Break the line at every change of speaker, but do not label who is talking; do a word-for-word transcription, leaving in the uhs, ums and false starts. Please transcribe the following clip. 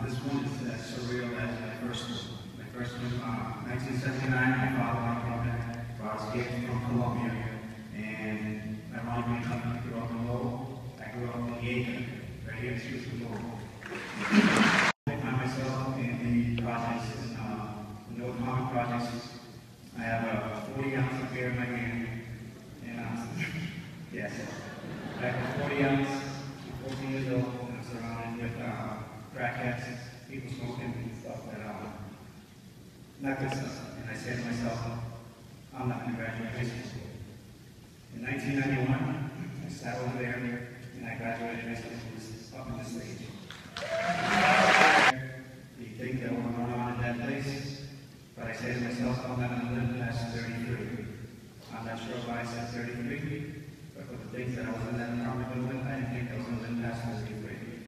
this one is as surreal as my first one. My first one, uh, nineteen seventy-nine, my father brought us here from Colombia, and my mom grew up in Lowell. I grew up in Yeager, right here in Houston, Lowell. I find myself in the projects, uh, no common projects. I have a forty ounce of beer in my hand, and I'm, yes, I have a forty ounce, I'm fourteen years old, and I'm surrounded with uh, crackheads, people smoking and stuff that uh, not good stuff. And I say to myself, I'm not going to graduate high school. In nineteen ninety-one, I sat over there and I graduated high school up in this state.